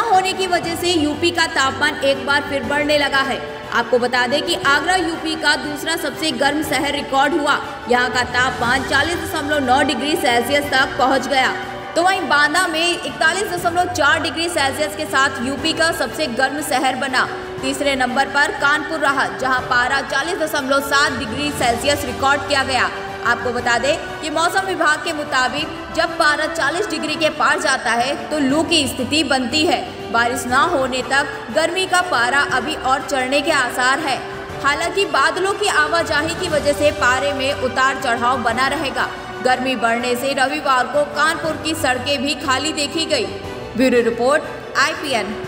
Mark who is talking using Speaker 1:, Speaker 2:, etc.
Speaker 1: होने की वजह से यूपी का तापमान एक बार फिर बढ़ने लगा है। आपको बता दें कि आगरा यूपी का दूसरा सबसे गर्म शहर रिकॉर्ड हुआ। यहाँ का तापमान 40.9 डिग्री सेल्सियस तक पहुँच गया। तो वहीं बांदा में 41.4 डिग्री सेल्सियस के साथ यूपी का सबसे गर्म शहर बना। तीसरे नंबर पर कानपुर रहा, जहां पारा 40.7 डिग्री सेल्सियस रिकॉर्ड किया गया। आपको बता दें कि मौसम विभाग के मुताबिक जब पारा 40 डिग्री के पार जाता है तो लू की स्थिति बनती है। बारिश न होने तक गर्मी का पारा अभी और चढ़ने के आसार है। हालांकि बादलों की आवाजाही की वजह से पारे में उतार चढ़ाव बना रहेगा। गर्मी बढ़ने से रविवार को कानपुर की सड़कें भी खाली देखी गई। Bureau report IPN।